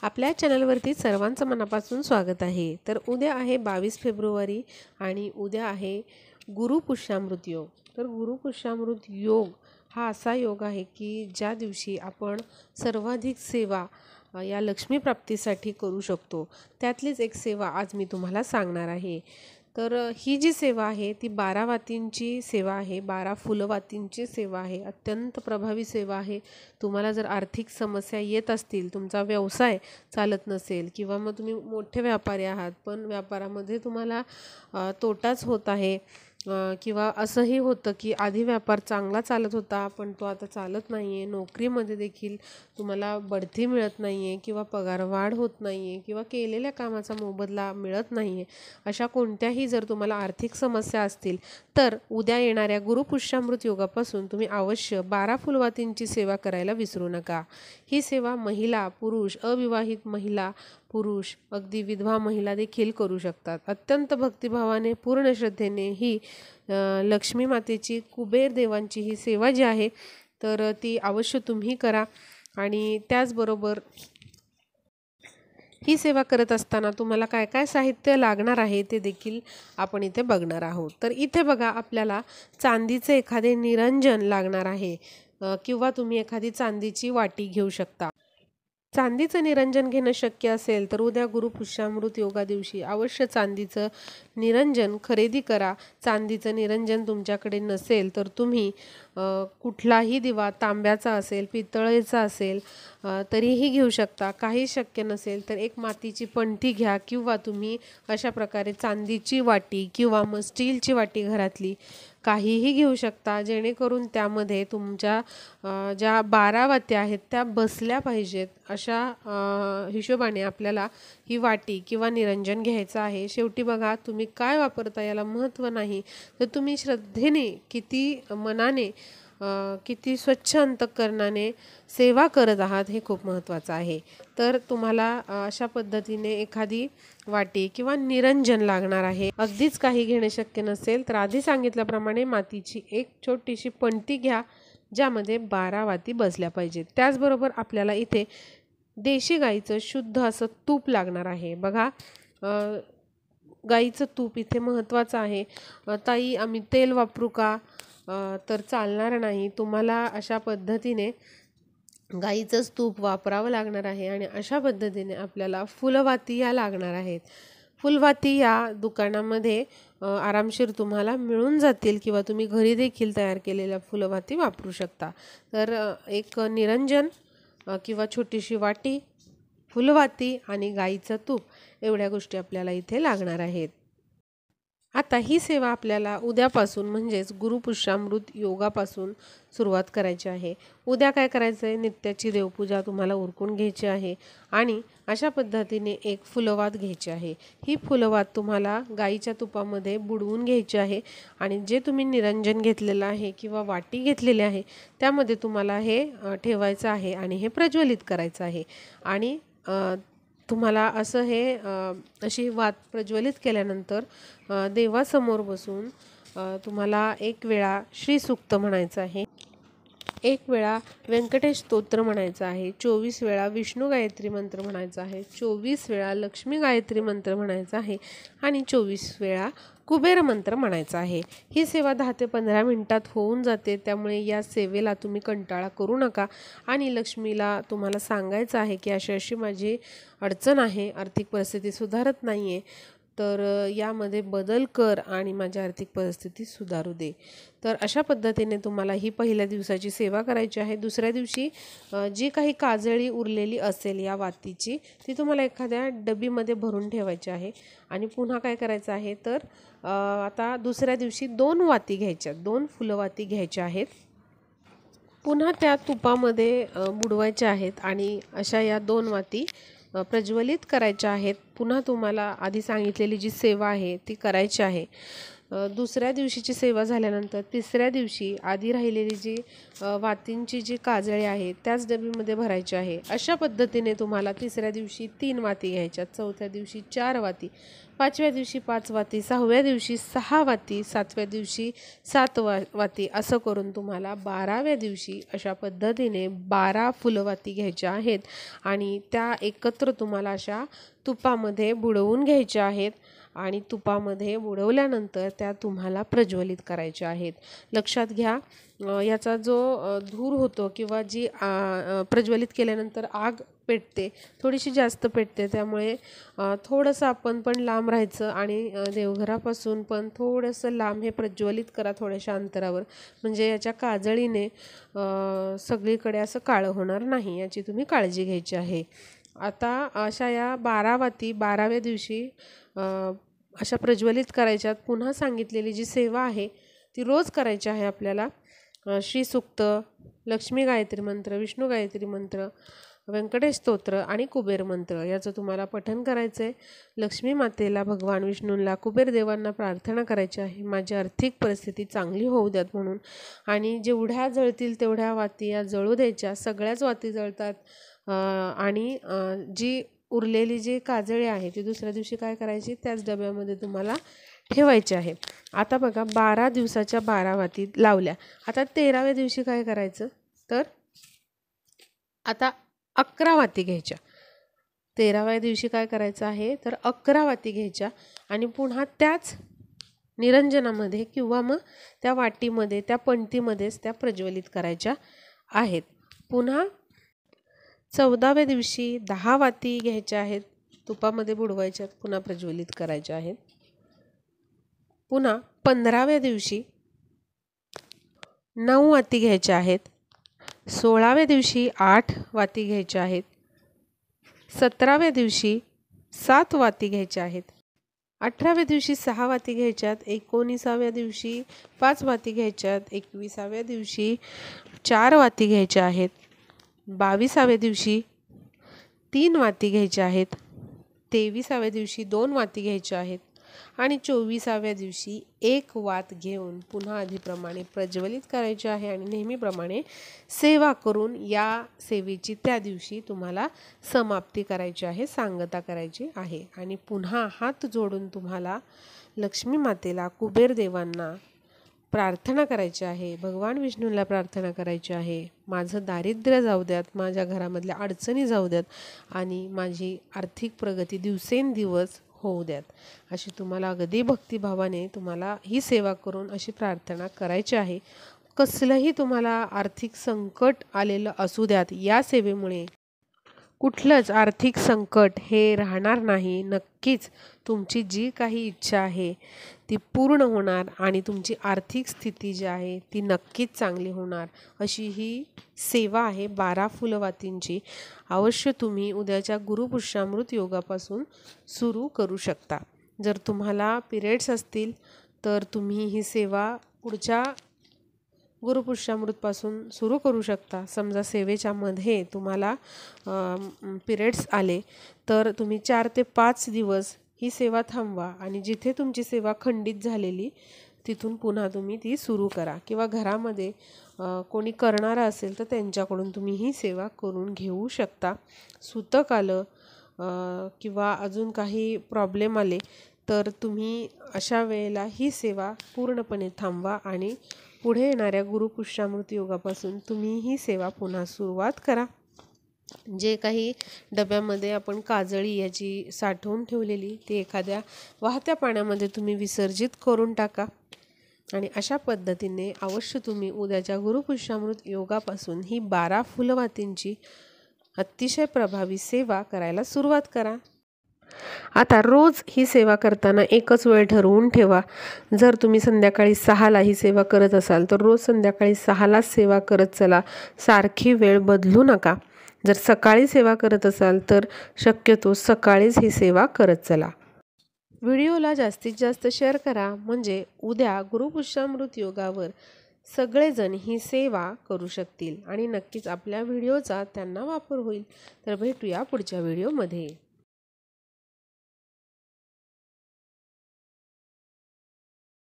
आपल्या चॅनलवरती सर्वांचं मनापासून स्वागत आहे। तर उद्या आहे 22 फेब्रुवारी आणि उद्या आहे गुरुपुष्यामृत योग। तर गुरुपुष्यामृत योग हा असा योग आहे की ज्या दिवशी आपण सर्वाधिक सेवा या लक्ष्मी प्राप्तीसाठी करू शकतो। त्यातलीच एक सेवा आज मी तुम्हाला सांगणार आहे। तर ही जी सेवा आहे ती 12 वातींची सेवा आहे, 12 फुलवातींची सेवा आहे। अत्यंत प्रभावी सेवा आहे। तुम्हाला जर आर्थिक समस्या येत असतील, तुमचा व्यवसाय चालत नसेल किंवा मग तुम्ही मोठे व्यापारी आहात पण व्यापारामध्ये तुम्हाला तोटाच होत आहे, किंवा असंही होतं की आधी व्यापार चांगला चालत होता पण तो आता चालत नाही आहे, नोकरीमध्ये देखील तुम्हाला बढती मिळत नाही आहे किंवा पगारवाढ होत नाही आहे किंवा केलेल्या कामाचा मोबदला मिळत नाही आहे, अशा कोणत्याही जर तुम्हाला आर्थिक समस्या असतील तर उद्या येणाऱ्या गुरुपुष्यामृत योगापासून तुम्ही अवश्य 12 फुलवातींची सेवा करायला विसरू नका। ही सेवा महिला, पुरुष, अविवाहित महिला, पुरुष, अगदी विधवा महिला देखील करू शकतात। अत्यंत भक्तिभावाने, पूर्ण श्रद्धेने ही लक्ष्मी मातेची, कुबेर देवांची ही सेवा जी आहे तर ती अवश्य तुम्ही करा। आणि त्याचबरोबर ही सेवा करत असताना तुम्हाला काय काय साहित्य लागणार आहे ते देखील आपण इथे बघणार आहोत। तर इथे बघा, आपल्याला चांदीचे एखादे निरंजन लागणार आहे, किंवा तुम्ही एखादी चांदीची वाटी घेऊ शकता। चांदीचं निरंजन घेणं शक्य असेल तर उद्या गुरुपुष्यामृत योगा दिवशी अवश्य चांदीचं निरंजन खरेदी करा। चांदीचं निरंजन तुमच्याकडे नसेल तर तुम्ही कुठलाही दिवा, तांब्याचा असेल, पितळेचा असेल तरीही घेऊ शकता। काही शक्य नसेल तर एक मातीची पंठी घ्या किंवा तुम्ही अशा प्रकारे चांदीची वाटी किंवा मग स्टीलची वाटी घरातली काहीही घेऊ शकता, जेणेकरून त्यामध्ये तुमच्या ज्या 12 वात्या आहेत त्या बसल्या पाहिजेत। अशा हिशोबाने आपल्याला ही वाटी किंवा निरंजन घ्यायचं आहे। शेवटी बघा, तुम्ही काय वापरता याला महत्त्व नाही, तर तुम्ही श्रद्धेने, किती मनाने, किती स्वच्छ अंतःकरणाने सेवा करत आहात हे खूप महत्त्वाचं आहे। तर तुम्हाला अशा पद्धतीने एखादी वाटी किंवा निरंजन लागणार आहे। अगदीच काही घेणे शक्य नसेल तर आधी सांगितल्याप्रमाणे मातीची एक छोटीशी पंटी घ्या, ज्यामध्ये 12 वाती बसल्या पाहिजेत। त्याचबरोबर आपल्याला इथे देशी गाईचं शुद्ध असं तूप लागणार आहे। बघा, गाईचं तूप इथे महत्त्वाचं आहे। ताई, आम्ही तेल वापरू का? तर चालणार नाही। तुम्हाला अशा पद्धतीने गाईचंच तूप वापरावं लागणार आहे आणि अशा पद्धतीने आपल्याला फुलवाती या लागणार आहेत। फुलवाती या दुकानामध्ये आरामशीर तुम्हाला मिळून जातील किंवा तुम्ही घरी देखील तयार केलेल्या फुलवाती वापरू शकता। तर एक निरंजन किंवा छोटीशी वाटी, फुलवाती आणि गाईचं तूप एवढ्या गोष्टी आपल्याला इथे लागणार आहेत। आता ही सेवा आपल्याला उद्यापासून म्हणजेच गुरुपुष्यामृत योगापासून सुरुवात करायची आहे। उद्या काय करायचं आहे, नित्याची देवपूजा तुम्हाला उरकून घ्यायची आहे आणि अशा पद्धतीने एक फुलवात घ्यायची आहे। ही फुलवात तुम्हाला गाईच्या तुपामध्ये बुडवून घ्यायची आहे आणि जे तुम्ही निरंजन घेतलेलं आहे किंवा वाटी घेतलेली आहे त्यामध्ये तुम्हाला हे ठेवायचं आहे आणि हे प्रज्वलित करायचं आहे। आणि तुम्हाला असं हे अशी वात प्रज्वलित केल्यानंतर देवासमोर बसून तुम्हाला एक वेळा श्रीसूक्त म्हणायचं आहे, एक वेळा व्यंकटेश स्तोत्र म्हणायचं आहे, 24 वेळा विष्णू गायत्री मंत्र म्हणायचा आहे, 24 वेळा लक्ष्मी गायत्री मंत्र म्हणायचा आहे आणि 24 वेळा कुबेर मंत्र म्हणायचा आहे। ही सेवा 10 ते 15 मिनिटात होऊन जाते, त्यामुळे या सेवेला तुम्ही कंटाळा करू नका आणि लक्ष्मीला तुम्हाला सांगायचं आहे की अशी अशी माझी अडचण आहे, आर्थिक परिस्थिती सुधारत नाही आहे, तर यामध्ये बदल कर आणि माझी आर्थिक परिस्थिती सुधारू दे। तर अशा पद्धतीने तुम्हाला ही पहिल्या दिवसाची सेवा करायची आहे। दुसऱ्या दिवशी जी काही काजळी उरलेली असेल या वातीची ती तुम्हाला एखाद्या डबीमध्ये भरून ठेवायची आहे आणि पुन्हा काय करायचं आहे तर आता दुसऱ्या दिवशी 2 वाती घ्यायच्या, 2 फुलवाती घ्यायच्या आहेत, पुन्हा त्या तुपामध्ये बुडवायच्या आहेत आणि अशा या 2 वाती प्रज्वलित करायच्या आहेत। पुन्हा तुम्हाला आधी सांगितलेली जी सेवा आहे ती करायची आहे। दुसऱ्या दिवशीची सेवा झाल्यानंतर तिसऱ्या दिवशी आधी राहिलेली जी वातींची जी काजळे आहे त्याच डबीमध्ये भरायची आहे. अशा पद्धतीने तुम्हाला तिसऱ्या दिवशी 3 वाती घ्यायच्या, चौथ्या दिवशी 4 वाती, 5व्या दिवशी 5 वाती, 6व्या दिवशी 6 वाती, 7व्या दिवशी 7 वाती, असं करून तुम्हाला 12व्या दिवशी अशा पद्धतीने 12 फुलवाती घ्यायच्या आहेत आणि त्या एकत्र तुम्हाला अशा तुपामध्ये बुडवून घ्यायच्या आहेत आणि तुपामध्ये बुडवल्यानंतर त्या तुम्हाला प्रज्वलित करायच्या आहेत. लक्षात घ्या, याचा जो धूर होतो किंवा जी प्रज्वलित केल्यानंतर आग पेटते, थोडीशी जास्त पेटते, त्यामुळे थोडंसं आपण पण लांब राहायचं आणि देवघरापासून पण थोडंसं लांब हे प्रज्वलित करा थोड्याशा अंतरावर, म्हणजे याच्या काजळीने सगळीकडे असं काळं होणार नाही, याची तुम्ही काळजी घ्यायची आहे. आता अशा या 12 वाती 12व्या दिवशी अशा प्रज्वलित करायच्यात. पुन्हा सांगितलेली जी सेवा आहे ती रोज करायची आहे आपल्याला. श्रीसूक्त, लक्ष्मी गायत्री मंत्र, विष्णू गायत्री मंत्र, व्यंकटेश स्तोत्र आणि कुबेर मंत्र याचं तुम्हाला पठण करायचं आहे. लक्ष्मी मातेला, भगवान विष्णूंना, कुबेर देवांना प्रार्थना करायची आहे माझी आर्थिक परिस्थिती चांगली होऊ द्यात म्हणून. आणि जेवढ्या जळतील तेवढ्या वाती या जळू द्यायच्या, सगळ्याच वाती जळतात. आणि जी उरलेली जी काजळे आहे ती दुसऱ्या दिवशी काय करायची, त्याच डब्यामध्ये तुम्हाला ठेवायचे आहे. आता बघा, 12 दिवसाच्या 12 वाती लावल्या. आता 13व्या दिवशी काय करायचं, तर आता 11 वाती घ्यायच्या. 13व्या दिवशी काय करायचं आहे, तर 11 वाती घ्यायच्या आणि पुन्हा त्याच निरंजनामध्ये किंवा मग त्या वाटीमध्ये, त्या पंक्तीमध्येच त्या प्रज्वलित करायच्या आहेत. पुन्हा 14व्या दिवशी 10 वाती घ्यायच्या आहेत, तुपामध्ये बुडवायच्यात, पुन्हा प्रज्वलित करायच्या आहेत. पुन्हा 15व्या दिवशी 9 वाती घ्यायच्या आहेत. 16व्या दिवशी 8 वाती घ्यायच्या आहेत. 17व्या दिवशी 7 वाती घ्यायच्या आहेत. 18व्या दिवशी 6 वाती घ्यायच्यात. 19व्या दिवशी 5 वाती घ्यायच्यात. 21व्या दिवशी 4 वाती घ्यायच्या आहेत. 22व्या दिवशी 3 वाती घ्यायच्या आहेत. 23व्या दिवशी 2 वाती घ्यायच्या आहेत आणि 24व्या दिवशी 1 वात घेऊन पुन्हा आधीप्रमाणे प्रज्वलित करायचे आहे आणि नेहमीप्रमाणे सेवा करून या सेवेची त्या दिवशी तुम्हाला समाप्ती करायची आहे, सांगता करायची आहे. आणि पुन्हा हात जोडून तुम्हाला लक्ष्मी मातेला, कुबेर देवांना प्रार्थना करायची आहे, भगवान विष्णूंना प्रार्थना करायची आहे, माझं दारिद्र्य जाऊ द्यात, माझ्या घरामधल्या अडचणी जाऊ द्यात आणि माझी आर्थिक प्रगती दिवसेंदिवस होऊ द्यात, अशी तुम्हाला अगदी भक्तिभावाने तुम्हाला ही सेवा करून अशी प्रार्थना करायची आहे. कसलंही तुम्हाला आर्थिक संकट आलेलं असू द्यात, या सेवेमुळे कुठलंच आर्थिक संकट हे राहणार नाही. नक्कीच तुमची जी काही इच्छा आहे ती पूर्ण होणार आणि तुमची आर्थिक स्थिती जी आहे ती नक्कीच चांगली होणार, अशी ही सेवा आहे 12 फुलवातींची. अवश्य तुम्ही उद्याच्या गुरुपुष्यामृत योगापासून सुरू करू शकता. जर तुम्हाला पिरियड्स असतील तर तुम्ही ही सेवा पुढच्या गुरुपुष्यामृतपासून सुरू करू शकता. समजा सेवेच्या मध्ये तुम्हाला पिरियड्स आले तर तुम्ही 4 ते 5 दिवस ही सेवा थांबवा आणि जिथे तुमची सेवा खंडित झालेली तिथून पुन्हा तुम्ही ती सुरू करा, किंवा घरामध्ये कोणी करणारा असेल तर त्यांच्याकडून तुम्ही ही सेवा करून घेऊ शकता. सूतक आलं किंवा अजून काही प्रॉब्लेम आले तर तुम्ही अशा वेळेला ही सेवा पूर्णपणे थांबवा आणि पुढे येणाऱ्या गुरुपुष्यामृत योगापासून तुम्ही ही सेवा पुन्हा सुरुवात करा. जे काही डब्यामध्ये आपण काजळी याची साठवून ठेवलेली ती एखाद्या वाहत्या पाण्यामध्ये तुम्ही विसर्जित करून टाका आणि अशा पद्धतीने अवश्य तुम्ही उद्याच्या गुरुपुष्यामृत योगापासून ही 12 फुलवातींची अतिशय प्रभावी सेवा करायला सुरुवात करा. आता रोज ही सेवा करताना एकच वेळ ठरवून ठेवा. जर तुम्ही संध्याकाळी 6ला ही सेवा करत असाल तर रोज संध्याकाळी 6लाच सेवा करत चला, सारखी वेळ बदलू नका. जर सकाळी सेवा करत असाल तर शक्यतो सकाळीच ही सेवा करत चला. व्हिडिओला जास्तीत जास्त शेअर करा, म्हणजे उद्या गुरुपुष्यामृत योगावर सगळेजण ही सेवा करू शकतील आणि नक्कीच आपल्या व्हिडिओचा त्यांना वापर होईल. तर भेटूया पुढच्या व्हिडिओमध्ये.